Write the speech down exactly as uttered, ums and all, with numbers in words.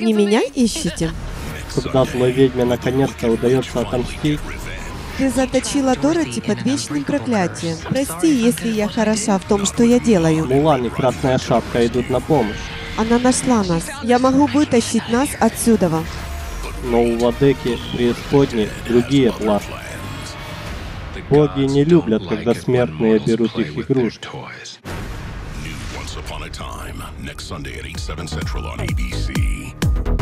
Не меня ищете? Когда злой ведьме наконец-то удается отомстить, Ты заточила Дороти под вечным проклятием. Прости, если я хороша в том, что я делаю. Мулан и Красная Шапка идут на помощь. Она нашла нас. Я могу вытащить нас отсюда. Но у Владыки преисподней другие планы. Боги не любят, когда смертные берут их игрушки. Once upon a time, next Sunday at eight, seven Central on A B C.